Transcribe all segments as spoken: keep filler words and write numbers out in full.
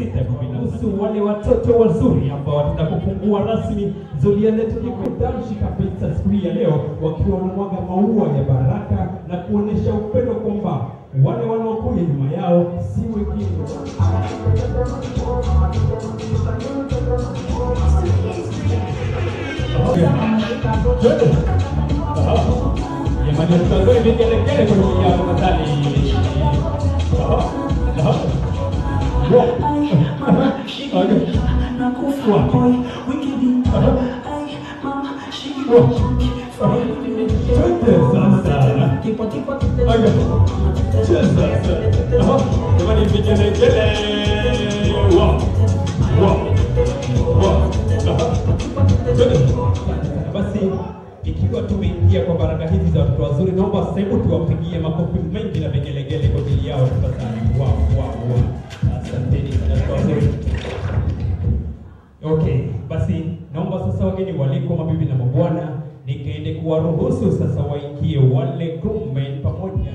kuhusu wale watoto wazuri ambao watakapofungua rasmi zulia letu liko damshi kabisa siku hii ya leo, wakiwa wanamwaga maua ya baraka na kuonesha upendo kwamba wale wanaokuja nyuma yao si wengine. Jamani, tutazoi vigelegele kwa ajili yao nadhani. Basi ikiwa tumeingia kwa baraka hizi za watoto wazuri, naomba sasa tuwapigie makofi mengi na vigelegele kwa ajili yao tafadhali. Wow, wow, wow. Asanteni sana watoto wazuri. Okay, basi naomba sasa wageni waliko, mabibi na mabwana, nikaende kuwaruhusu sasa waingie wale groommen pamoja.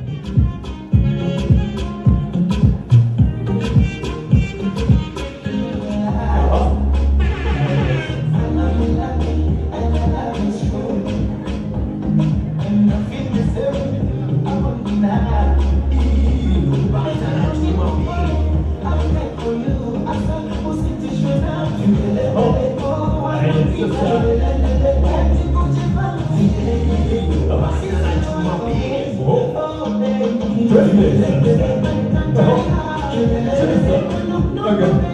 Okay.